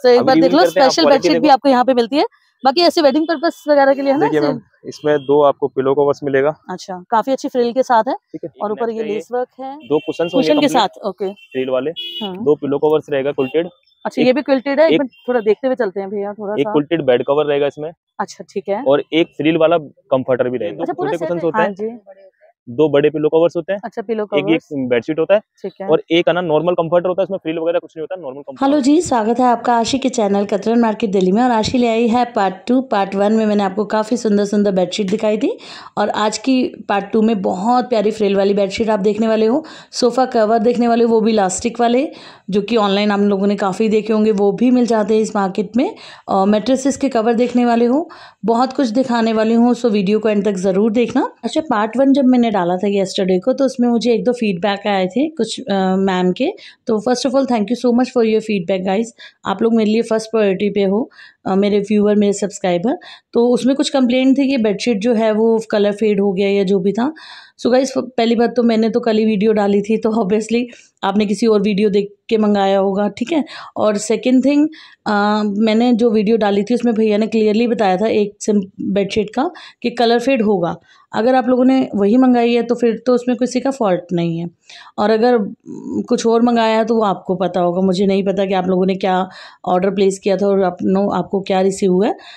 तो एक बार देख लो, स्पेशल बेडशीट भी आपको यहाँ पे मिलती है। बाकी ऐसे वेडिंग पर्पस वगैरह के लिए है ना। देखिए मैम, इसमें 2 आपको पिलो कवर्स मिलेगा। अच्छा, काफी अच्छी फ्रिल के साथ है, और ऊपर ये लेस वर्क है, 2 कुशन के साथ। ओके, फ्रिल वाले 2 पिलो कवर्स रहेगा क्विल्टेड। अच्छा, ये भी क्विल्टेड है। एक मिनट थोड़ा देखते हुए चलते हैं भैया, थोड़ा सा। एक क्विल्टेड बेड कवर रहेगा इसमें। अच्छा, ठीक है। और एक फ्रिल वाला कंफर्टर भी रहेगा। 2 छोटे कुशन होते हैं, 2 बड़े पिलो कवर्स होते हैं। अच्छा, पिलो कवर्स। एक बेडशीट होता है, ठीक है। और एक है ना नॉर्मल कंफर्टर होता है, इसमें फ्रिल वगैरह कुछ नहीं होता, नॉर्मल कंफर्टर। हेलो जी, स्वागत है आपका आशी के चैनल कतरन मार्केट दिल्ली में। और आशी ले आई है पार्ट 2। पार्ट 1 में मैंने आपको काफ़ी सुंदर सुंदर बेडशीट दिखाई थी, और आज की पार्ट 2 में बहुत प्यारी फ्रिल वाली बेडशीट आप देखने वाले हो। सोफ़ा कवर देखने वाले हो, वो भी इलास्टिक वाले, जो कि ऑनलाइन आप लोगों ने काफ़ी देखे होंगे, वो भी मिल जाते हैं इस मार्केट में। और मैट्रेसेस के कवर देखने वाले हो, बहुत कुछ दिखाने वाली हूँ, सो वीडियो को एंड तक ज़रूर देखना। अच्छा, पार्ट 1 जब मैंने डाला था येस्टरडे को, तो उसमें मुझे 1-2 फीडबैक आए थे कुछ मैम के। तो first of all thank you so much for your feedback guys. आप लोग मेरे लिए फर्स्ट प्रायोरिटी पे हो, मेरे व्यूअर, मेरे सब्सक्राइबर। तो उसमें कुछ कंप्लेंट थी कि बेडशीट जो है वो कलर फेड हो गया या जो भी था। सो गाइज, पहली बात तो मैंने तो कल ही वीडियो डाली थी, तो ऑब्वियसली आपने किसी और वीडियो देख के मंगाया होगा, ठीक है। और सेकंड थिंग, मैंने जो वीडियो डाली थी उसमें भैया ने क्लियरली बताया था एक बेडशीट का कि कलर फेड होगा। अगर आप लोगों ने वही मंगाई है तो फिर तो उसमें किसी का फॉल्ट नहीं है, और अगर कुछ और मंगाया है तो वो आपको पता होगा। मुझे नहीं पता कि आप लोगों ने क्या ऑर्डर प्लेस किया था और आपको क्या रिसीव हुआ है।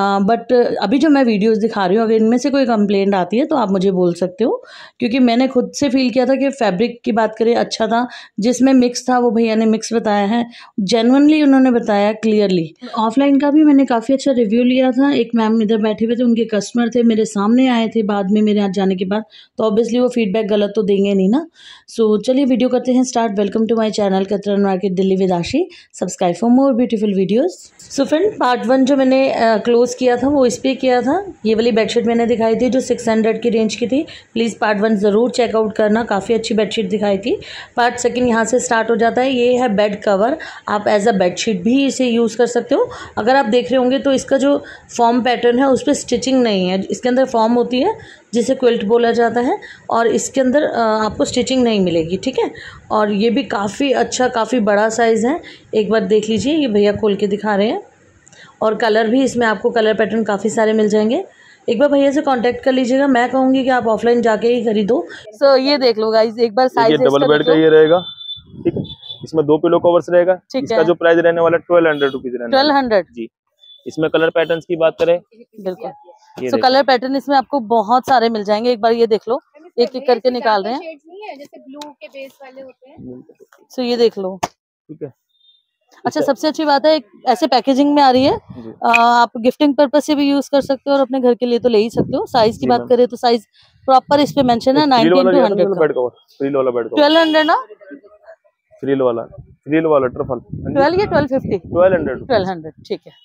बट अभी जो मैं वीडियोस दिखा रही हूँ, अगर इनमें से कोई कंप्लेंट आती है तो आप मुझे बोल सकते हो, क्योंकि मैंने खुद से फील किया था कि फैब्रिक की बात करें अच्छा था। जिसमें मिक्स था वो भैया ने मिक्स बताया है, जेन्युइनली उन्होंने बताया क्लियरली। ऑफलाइन का भी मैंने काफ़ी अच्छा रिव्यू लिया था। एक मैम इधर बैठे हुए थे, उनके कस्टमर थे, मेरे सामने आए थे बाद में, मेरे यहाँ जाने के बाद, तो ऑब्वियसली वो फीडबैक गलत तो देंगे नहीं ना। सो चलिए वीडियो करते हैं start. Welcome to my channel Katran market Delhi with Ashi. Subscribe for more beautiful videos. So friend, part 1 जो मैंने क्लोज किया था वो इस पर किया था। ये वाली बेडशीट मैंने दिखाई थी जो 600 की रेंज की थी। प्लीज़ पार्ट 1 ज़रूर चेकआउट करना, काफ़ी अच्छी बेडशीट दिखाई थी। पार्ट 2 यहाँ से स्टार्ट हो जाता है। ये है बेड कवर, आप एज अ बेडशीट भी इसे यूज़ कर सकते हो। अगर आप देख रहे होंगे तो इसका जो फॉर्म पैटर्न है उस पर स्टिचिंग नहीं है, इसके अंदर फॉर्म होती है जिसे क्विल्ट बोला जाता है, और इसके अंदर आपको स्टिचिंग नहीं मिलेगी, ठीक है। और ये भी काफ़ी अच्छा, काफ़ी बड़ा साइज़ है। एक बार देख लीजिए, ये भैया खोल के दिखा रहे हैं, और कलर भी इसमें आपको कलर पैटर्न काफ़ी सारे मिल जाएंगे। एक बार भैया से कांटेक्ट कर लीजिएगा, मैं कहूँगी कि आप ऑफलाइन जाके ही खरीदो। सो ये देख लो गाइस, एक बार साइज डबल बेड का ये रहेगा, ठीक है। इसमें 2 पिलो कवर्स रहेगा। इसका जो प्राइस रहने वाला 1200 रुपीज रहने वाला। 1200 जी। इसमें कलर पैटर्न्स की बात करें, बिल्कुल। सो कलर पैटर्न इसमें आपको बहुत सारे मिल जाएंगे। एक बार ये देख लो, एक एक करके निकाल रहे हैं, जैसे ब्लू के बेस वाले होते हैं। सो ये देख लो, ठीक है। अच्छा, सबसे अच्छी बात है ऐसे पैकेजिंग में आ रही है। आप गिफ्टिंग पर्पज से भी यूज कर सकते हो, और अपने घर के लिए तो ले ही सकते हो। साइज की बात करें तो साइज प्रॉपर इस पे मेंशन है, 19 to 100 का। बेड कवर, फ्रिल वाला बेड कवर 1200 ना, फ्रिल वाला ट्रफल 12 या 1250, 1200, ठीक है।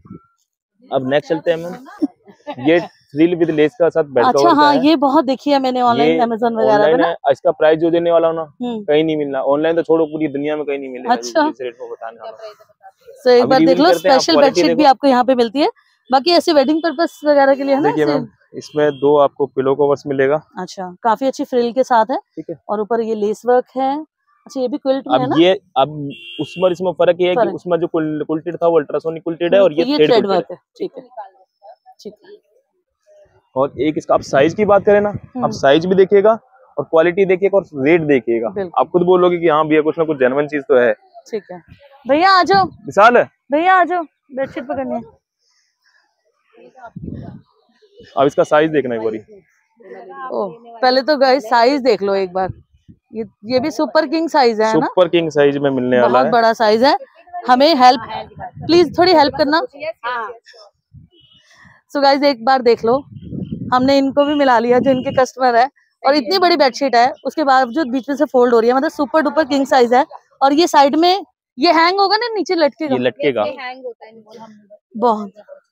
अब नेक्स्ट चलते हैं मैम। ये फ्रिल विद लेस का साथ बेड कवर। अच्छा, हाँ, ये बहुत देखी है मैंने ऑनलाइन, अमेज़न वगैरह पे ना। इसका प्राइस जो देने वाला हूँ ना, कहीं नहीं मिलना। ऑनलाइन तो छोड़ो, पूरी दुनिया में कहीं नहीं मिलेगा। अच्छा, इस रेट में बताने वाला। तो एक बार देख लो, स्पेशल बेडशीट भी आपको यहाँ पे मिलती है। बाकी ऐसे वेडिंग पर्पस वगैरह के लिए है ना। देखिए मैम, इसमें 2 आपको पिलो कवर्स मिलेगा। अच्छा, काफी अच्छी फ्रिल के साथ है, ठीक है। और ऊपर ये लेस वर्क है। अच्छा, ये भी क्विल्ट में है ना। ये अब उसमें इसमें फर्क ये है कि उसमें जो क्विल्टेड था वो अल्ट्रासोनिक क्विल्टेड है, और ये थ्रेड वर्क है, ठीक है, ठीक है। और एक इसका आप साइज की बात करें ना, आप साइज भी देखिएगा और क्वालिटी देखिएगा और रेट देखिएगा, आप खुद बोलोगे कि हाँ भैया कुछ ना कुछ जेन्युइन चीज तो है। ठीक है भैया, आ जाओ। मिसाल है भैया, आ जाओ, बेडशीट पकड़नी है। अब इसका साइज देखना एक बारी। पहले तो गाइस साइज देख लो एक बार। ये भी सुपर किंग साइज है ना, सुपर किंग साइज में मिलने वाला है। बहुत बड़ा साइज है। हमें हेल्प, प्लीज थोड़ी हेल्प करना। सो गाइस, एक बार देख लो, हमने इनको भी मिला लिया जो इनके कस्टमर है। और इतनी बड़ी बेडशीट है, उसके बावजूद बीच में से फोल्ड हो रही है, मतलब सुपर डुपर किंग साइज है। और ये साइड में ये हैंग होगा ना, नीचे लटकेगा। ये लटकेगा, बहुत।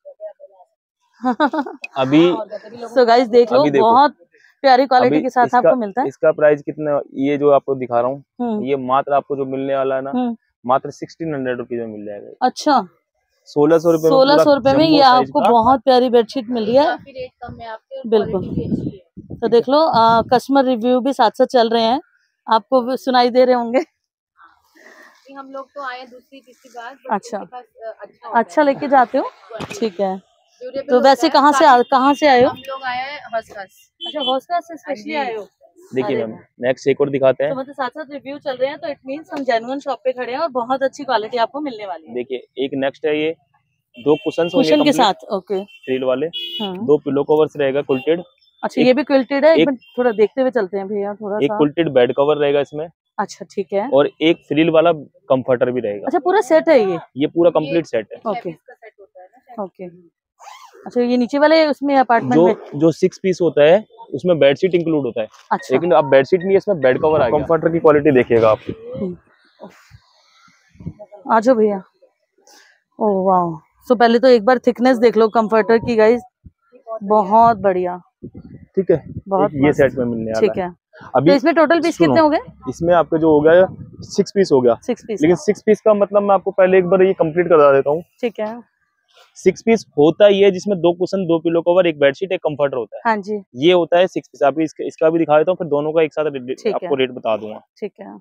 अभी सो गाइस देख लो, बहुत प्यारी क्वालिटी के साथ आपको मिलता है। इसका प्राइस कितना, ये जो आपको दिखा रहा हूँ, ये मात्र आपको जो मिलने वाला है ना, मात्र 1600 रुपीज में मिल जाएगा। अच्छा, 1600 रुपए 1600 रुपए में ये आपको बहुत प्यारी बेडशीट मिल रही है, बिल्कुल। तो देख लो, कस्टमर रिव्यू भी साथ साथ चल रहे हैं, आपको भी सुनाई दे रहे होंगे। हम लोग तो आए दूसरी तीसरी बार। अच्छा, अच्छा लेके जाते हो, ठीक है। तो वैसे कहाँ से आए हो? हम लोग आए हैं हंस। अच्छा हौसला से स्पेशली आए हो। देखिए अरे मैम, नेक्स्ट एक और दिखाते तो हैं। मतलब साथ साथ रिव्यू चल रहे हैं, तो इट मीन्स हम जेन्युइन शॉप पे खड़े हैं और बहुत अच्छी क्वालिटी आपको मिलने वाली है। देखिए एक नेक्स्ट है, ये 2 कुशन्स होंगे कुशन के कंप्लीट साथ, ओके। फ्रिल वाले, हाँ 2 पिलो कवर्स रहेगा क्विल्टेड, अच्छा ये भी क्विल्टेड है, एक एक मिनट थोड़ा देखते हुए चलते हैं भैया थोड़ा एक सा। क्विल्टेड बेड कवर रहेगा इसमें, अच्छा ठीक है। और एक फ्रिल वाला कंफर्टर भी रहेगा। अच्छा पूरा सेट है ये पूरा कंप्लीट सेट है। Okay okay. अच्छा ये नीचे वाले उसमें अपार्टमेंट में जो 6 पीस होता है उसमें बेडशीट इंक्लूड होता है। अच्छा लेकिन अब बेडशीट नहीं है, इसमें बेड कवर आ गया। कंफर्टर की क्वालिटी देखिएगा आप। आ जाओ भैया। ओह वाह, तो पहले तो एक बार थिकनेस देख लो कंफर्टर की गाइस, बहुत बढ़िया, ठीक है, बहुत ये मस्त। सेट में मिलने वाला ठीक है। अभी। तो इसमें टोटल पीस कितने हो गए? इसमें आपके जो हो गया 6 पीस हो गया। 6 पीस, लेकिन 6 पीस का मतलब मैं आपको पहले एक बार ये कंप्लीट करा देता हूँ। ठीक है। 6 पीस होता ही है जिसमें 2 कुशन, 2 पिलो कवर, एक बेडशीट, एक कंफर्टर होता है। हाँ जी ये होता है 6 पीस। अभी इसका भी दिखा देता हूँ, फिर दोनों का एक साथ आपको रेट बता दूंगा। ठीक है।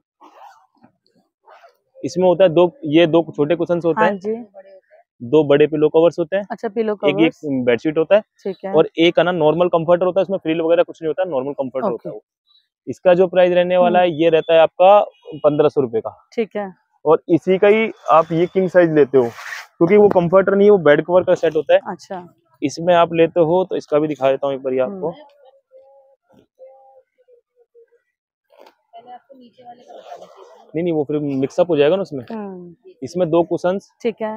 इसमें होता है ये 2 छोटे कुशन होते हाँ हैं जी। 2 बड़े पिलो कवर्स होते हैं। अच्छा पिलो एक कवर्स, बेडशीट होता है, ठीक है। और एक है ना नॉर्मल कंफर्टर होता है, इसमें फ्रिल वगैरह कुछ नहीं होता है, नॉर्मल कंफर्टर होता है वो। ओके। इसका जो प्राइस रहने वाला है ये रहता है आपका 1500 रुपए का। ठीक है। और इसी का ही आप ये किंग साइज लेते हो, क्योंकि वो कंफर्टर नहीं है, वो बेड कवर का सेट होता है। अच्छा इसमें आप लेते हो तो इसका भी दिखा देता हूँ एक बार आपको। नहीं वो फिर मिक्सअप हो जाएगा ना उसमें। इसमें 2 कुशन्स, ठीक है।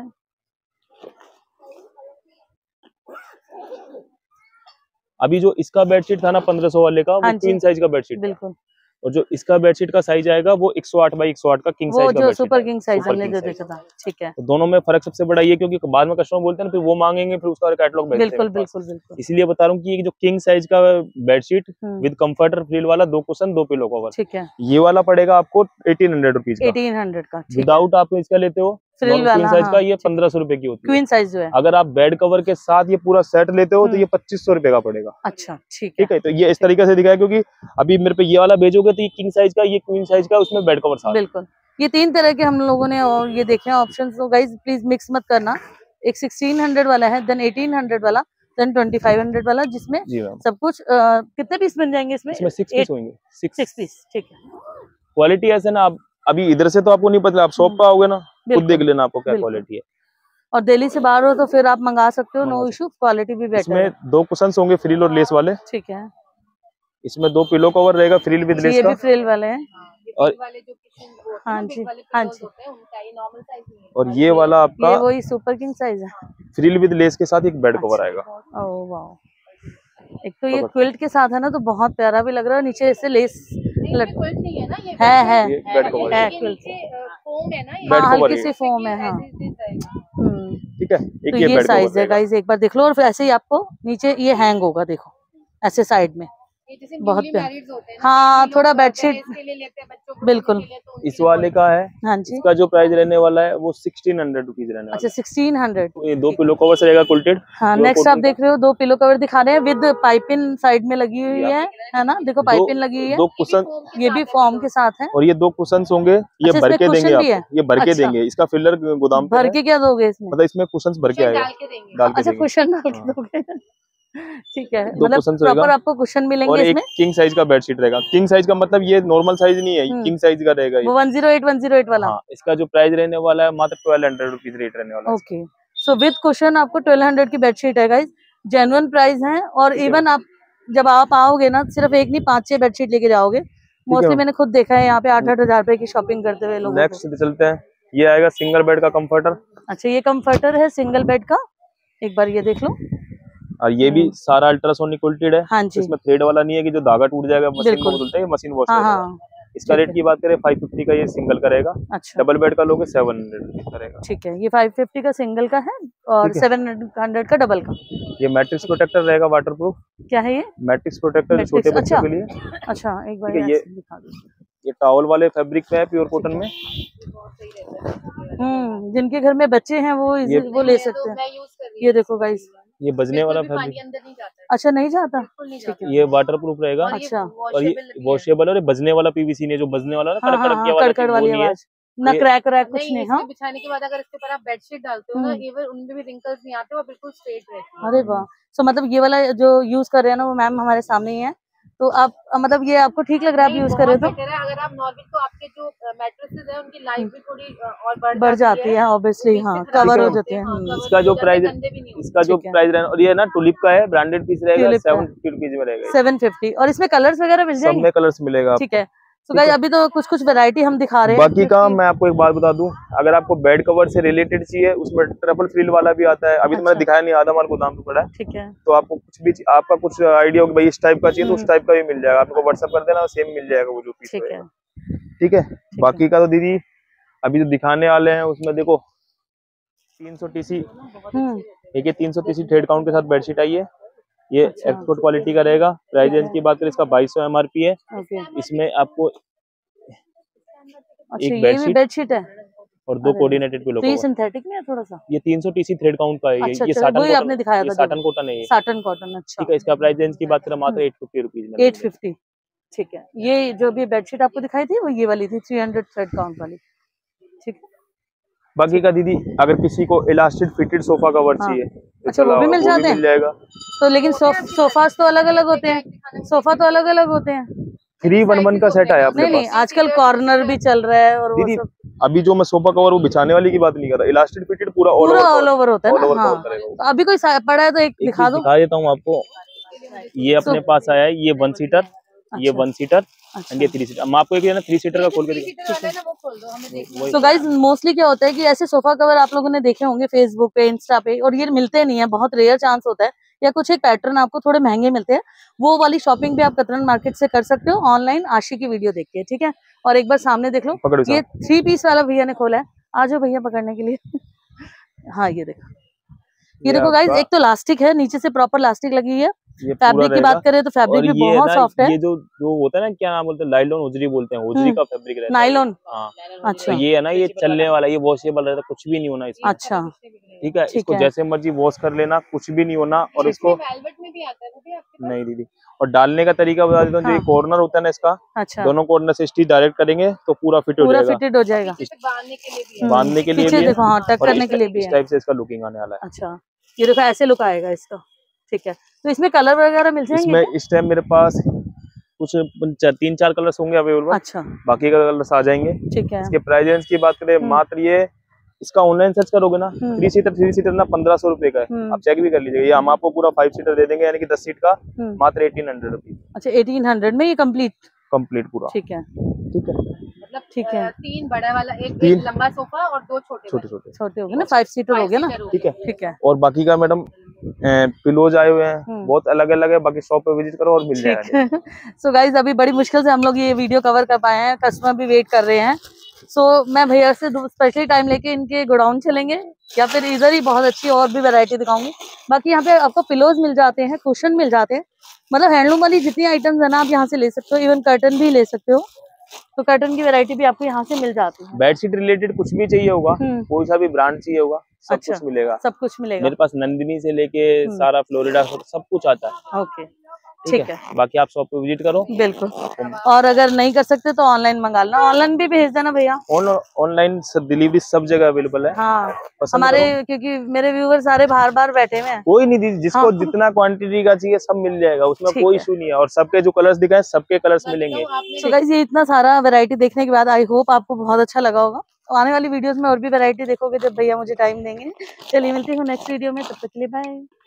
अभी जो इसका बेडशीट था ना 1500 वाले का, वो क्वीन साइज का बेडशीट बिल्कुल। और जो इसका बेडशीट का साइज आएगा वो 108 बाई 108 का किंग साइज का जो बेडशीट सुपर है। किंग साइज सुपर हमने किंग जो साइज। देखा था, ठीक है। तो दोनों में फर्क सबसे बड़ा ये, क्योंकि बाद में कस्टमर बोलते हैं ना फिर वो मांगेंगे, फिर उसका कैटलॉग भेजते हैं। बिल्कुल बिल्कुल बिल्कुल। इसलिए बता रहा हूँ कि ये जो किंग साइज का बेडशीट विद कंफर्टर फ्रिल वाला 2 कुशन 2 पिलो कवर, ठीक है, ये वाला पड़ेगा आपको 1800 रुपीज का। 1800 का। विदाउट आप इसका लेते हो फ्रिल वाला, क्वीन साइज का, ये 1500 रुपए की होती है क्वीन साइज जो है। अगर आप बेड कवर के साथ ये पूरा सेट लेते हो तो ये 2500 रुपए का पड़ेगा। अच्छा ठीक है। तो ये इस तरीके से दिखाया, क्योंकि अभी मेरे पे ये वाला भेजोगे तो ये किंग साइज का, ये क्वीन साइज का, उसमें बेड कवर साथ। बिल्कुल। ये 3 तरह के हम लोगों ने और ये देखे हैं ऑप्शन, तो गाइज प्लीज मिक्स मत करना। एक 1600 वाला है, देन 1800 वाला, देन 2500 वाला, जिसमें सब कुछ कितने पीस बन जाएंगे इसमें? 6 पीस होंगे। 6 पीस, ठीक है। क्वालिटी ऐसे ना, आप अभी इधर से तो आपको नहीं पता, आप शॉप पे आओगे ना खुद देख लेना आपको क्या क्वालिटी है। और दिल्ली से बाहर हो तो फिर आप मंगा सकते हो, नो इशू, क्वालिटी भी बेटर है। इसमें 2 कुशन्स होंगे फ्रिल और लेस वाले, ठीक है। इसमें 2 पिलो कवर रहेगा फ्रिल विद लेस ये का। भी फ्रिल वाले हैं। और हाँ जी हाँ जी। और ये वाला आपका ये वही सुपर किंग साइज है, फ्रिल विद लेस के साथ एक बेड कवर आएगा। Oh wow. एक तो ये क्विल्ट के साथ है ना, तो बहुत प्यारा भी लग रहा है, नीचे ऐसे लेस क्विल्ट नहीं है ना, ये ये बेड कवर है, क्विल्ट फोम है ना, बेड कवर हल्की सी फोम है। हाँ ठीक है। एक तो ये ये बेड साइज कवर है गाइस, एक बार देख लो। और फिर ऐसे ही आपको नीचे ये हैंग होगा, देखो ऐसे साइड में, बहुत प्यारा। हाँ थोड़ा बेडशीट बिल्कुल। इस वाले का है, हाँ जी। इसका जो प्राइस रहने वाला है वो 1600 रुपीज रहने वाला है। अच्छा 1600। ये 2 पिलो कवर्स रहेगा क्विल्टेड। हाँ नेक्स्ट आप देख रहे हो 2 पिलो कवर दिखा रहे हैं विद पाइपिंग साइड में लगी हुई है ना, देखो पाइपिंग लगी हुई है। 2 कुशन, ये भी फॉर्म के साथ है। और ये 2 कुशन्स होंगे, ये अच्छा, भर के इसमें देंगे cushion भी है? आपको, ये भर के देंगे। इसका फिलर गोदाम पे भर के क्या दोगे इसमें? मतलब इसमें कुशन्स भर के आएगा, डाल के अच्छा देंगे। कुशन डाल के दोगे, ठीक है। 2 मतलब कुशन्स प्रॉपर होगा आपको कुशन मिलेंगे और एक इसमें। किंग साइज का बेडशीट रहेगा। किंग साइज का मतलब ये नॉर्मल साइज नहीं है, किंग साइज का रहेगा ये। वो 108 वाला। हाँ, इसका जो प्राइस रहने वाला है मात्र 1200 रुपीज रेट रहने वाला है। ओके, सो विद कुशन आपको 1200 की बेडशीट है गाइस, जेन्युइन प्राइस है। और इवन आप जब आप आओगे ना, सिर्फ एक नहीं 5-6 बेडशीट लेके जाओगे। मोस्टली मैंने खुद देखा है यहाँ पे 8-8 हजार रुपए की शॉपिंग करते हुए लोगों को। नेक्स्ट चलते हैं, ये आएगा सिंगल बेड का कंफर्टर। अच्छा ये कंफर्टर है सिंगल बेड का, एक बार ये देख लो। और ये भी सारा अल्ट्रासोनिक क्वालिटीड है। हाँ जी। इसमें थ्रेड वाला नहीं है कि जो धागा टूट जाएगा, मशीन को बोलते हैं मशीन वॉश। हाँ इसका रेट की बात करें 550 का ये सिंगल का रहेगा। अच्छा डबल बेड का लोगे 700 का रहेगा। ठीक है, ये 550 का सिंगल का है और 700 का डबल का। ये मैट्रिक्स प्रोटेक्टर रहेगा वाटरप्रूफ। क्या है ये? मैट्रिक्स प्रोटेक्टर छोटे बच्चों के लिए। अच्छा एक बार ये दिखा दो। ये टॉवल वाले फैब्रिक पे है, प्योर कॉटन में। जिनके घर में बच्चे हैं वो ले सकते हैं। ये देखो गाइस, ये बजने वाला फैब्रिक। अच्छा नहीं जाता, ठीक है। ये वाटरप्रूफ रहेगा। अच्छा और ये वॉशेबल और ये बजने वाला पीवीसी ने, जो बजने वाला ना, कड़कड़ वाली आवाज। ना क्रैक वैक कुछ नहीं। हाँ, बिछाने के बाद अगर इसके ऊपर आप बेडशीट डालते हो ना, इवन उनमें भी रिंकल्स नहीं आते और बिल्कुल स्ट्रेट रहते हैं। अरे वाह। सो मतलब ये वाला जो यूज कर रहे हैं ना वो मैम हमारे सामने ही है, तो आप मतलब ये आपको ठीक लग रहा है आप यूज कर रहे हो? तो अगर आप नॉर्मल तो आपके जो मैट्रेसेस है उनकी लाइफ भी थोड़ी और बढ़ जाती है ऑब्वियसली। हाँ, कवर हो जाते हैं। इसका जो प्राइस रहेगा, और ये ना टुलिप का है, ब्रांडेड पीस रहेगा, 750 रुपीज में रहेगा, 750। और इसमें कलर्स वगैरह मिल जाएंगे? सब में कलर्स मिलेगा। ठीक है। तो गाइस अभी तो कुछ कुछ वैरायटी हम दिखा रहे हैं। बाकी का मैं आपको एक बात बता दूं, अगर आपको बेड कवर से रिलेटेड चाहिए उसमें ट्रिपल फ्रिल वाला भी आता है। अभी तो मैंने दिखाया नहीं, आधा माल गोदाम पे पड़ा है। ठीक है। तो आपको कुछ भी आपका कुछ आइडिया हो कि भाई इस टाइप का चाहिए तो उस टाइप का भी मिल जाएगा, आपको व्हाट्सएप कर देना, सेम मिल जाएगा वो जो पीस रहेगा। ठीक है। बाकी का तो दीदी अभी जो दिखाने वाले हैं उसमें देखो 300 TC, एक 300 TC थ्रेड काउंट के साथ बेडशीट आई है। ये एक्सपोर्ट क्वालिटी का रहेगा। प्राइस रेंज की बात करें इसका 2200 MRP है। इसमें आपको एक बेडशीट है और 2 कोऑर्डिनेटेड पिलो कवर। ये सिंथेटिक में है थोड़ा सा? ये 300 TC थ्रेड काउंट का है। अच्छा, ये साटन वही आपने दिखाया था, साटन कॉटन है ये। Satin cotton. अच्छा, ठीक है। इसका प्राइस रेंज की बात करें मात्र 850 रुपीज में। 850। ठीक है। ये जो भी बेडशीट आपको दिखाई थी वो ये वाली थी 300 थ्रेड काउंट वाली। ठीक। बाकी का दीदी अगर किसी को इलास्टिक फिटेड सोफा कवर चाहिए, अच्छा वो भी मिल जाते हैं? मिल जाएगा। तो लेकिन सोफास तो अलग अलग होते हैं, सोफा तो अलग अलग होते हैं। 311 का सेट आया अपने पास। नहीं, आजकल कॉर्नर भी चल रहा है और दीदी अभी जो मैं सोफा कवर वो बिछाने वाली की बात नहीं कर रहा, इलास्टिक फिटेड पूरा ऑल ओवर होता है ना। हाँ, तो अभी कोई पड़ा है तो एक दिखा दो। दिखा देता हूँ आपको। ये अपने पास आया है, ये 1 सीटर, ये 1 सीटर एंड ये 3 सीटर। मैं आपको एक ना 3 सीटर का खोल के दिखाऊं। तो गाइस मोस्टली क्या होता है कि ऐसे सोफा कवर आप लोगों ने देखे होंगे फेसबुक पे, इंस्टा पे, और ये मिलते नहीं है, बहुत रेयर चांस होता है, या कुछ एक पैटर्न आपको थोड़े महंगे मिलते हैं। वो वाली शॉपिंग भी आप कतरन मार्केट से कर सकते हो ऑनलाइन, आशी की वीडियो देख के। ठीक है। और एक बार सामने देख लो, ये 3 पीस वाला भैया ने खोला है। आ जाओ भैया पकड़ने के लिए। हाँ ये देखो गाइस, एक तो लास्टिक है, नीचे से प्रॉपर लास्टिक लगी है। फैब्रिक की बात करें तो फैब्रिक भी बहुत सॉफ्ट है। ये जो होता है ना, क्या नाम बोलते हैं, नायलॉन उजरी बोलते हैं, उजरी का फैब्रिक रहता है। नायलॉन। हाँ। अच्छा। तो ये है ना, ये चलने वाला, ये वॉशेबल रहता है, कुछ भी नहीं होना इसमें। अच्छा। ठीक है। इसको जैसे मर्जी वॉश कर लेना, कुछ भी नहीं होना। और इसको वेलवेट में भी आता है नहीं दीदी, और डालने का तरीका बता देता हूँ। जो कॉर्नर होता है ना इसका, अच्छा, दोनों कॉर्नर से स्टिच डायरेक्ट करेंगे तो पूरा फिट हो जाएगा। फिटेड हो जाएगा। बांधने के लिए भी है, हाँ, टक करने के लिए भी है। इस टाइप से इसका लुकिंग आने वाला है। अच्छा, ये देखो ऐसे लुक आएगा इसका। ठीक है। तो इसमें कलर वगैरह मिल जाएंगे? इसमें इस टाइम मेरे पास कुछ 3-4 कलर्स होंगे अवेलेबल। अच्छा। बाकी का कलर्स आ जाएंगे। ठीक है। इसके प्राइस रेंज की बात करें, मात्र ये इसका ऑनलाइन सर्च करोगे ना, 3 सीटर ना 1500 रुपए का है। आप चेक भी कर लीजिएगा। ये हम आपको पूरा 5 सीटर दे देंगे, यानी कि 10 सीट का मात्र 1800 रुपीज। अच्छा, 1800 में ये कंप्लीट पूरा। ठीक है। मतलब ठीक है। 3 बड़ा वाला, एक लंबा सोफा और 2 छोटे हो गए ना, 5 सीटर हो गया ना। ठीक है। और बाकी का मैडम पिलोज आए हुए हैं, बहुत अलग अलग है। बाकी शॉप पे विजिट करो और मिल जाएगा। सो गाइस अभी बड़ी मुश्किल से हम लोग ये वीडियो कवर कर पाए हैं, कस्टमर भी वेट कर रहे हैं। सो मैं भैया से स्पेशली टाइम लेके इनके गोडाउन चलेंगे, या फिर इधर ही बहुत अच्छी और भी वैरायटी दिखाऊंगी। बाकी यहाँ पे आपको पिलोज मिल जाते हैं, कुशन मिल जाते हैं, मतलब हैंडलूम वाली जितनी आइटम्स है ना आप यहाँ से ले सकते हो। इवन कर्टन भी ले सकते हो, तो कर्टन की वैरायटी भी आपको यहाँ से मिल जाती है। बेडशीट रिलेटेड कुछ भी चाहिए होगा, कोई सा भी ब्रांड चाहिए होगा, सब कुछ मिलेगा। सब कुछ मिलेगा मेरे पास नंदिनी से लेके सारा फ्लोरिडा सब कुछ आता है। ओके, ठीक है। बाकी आप शॉप पे विजिट करो। बिल्कुल। और अगर नहीं कर सकते तो ऑनलाइन मंगा लेना, ऑनलाइन भी भेज देना भैया। ऑनलाइन डिलीवरी सब जगह अवेलेबल है। हाँ, हमारे क्योंकि मेरे व्यूअर सारे बाहर बैठे हुए हैं। कोई नहीं दीदी, जिसको जितना क्वांटिटी का चाहिए सब मिल जाएगा, उसमें कोई इशू नहीं है। और सबके जो कलर्स दिखाए सबके कलर्स मिलेंगे। तो गाइस ये इतना सारा वैरायटी देखने के बाद आई होप आपको बहुत अच्छा लगा होगा। तो आने वाली वीडियोस में और भी वैरायटी देखोगे जब भैया मुझे टाइम देंगे। चलिए मिलती हूँ नेक्स्ट वीडियो में, तब तक के लिए बाय।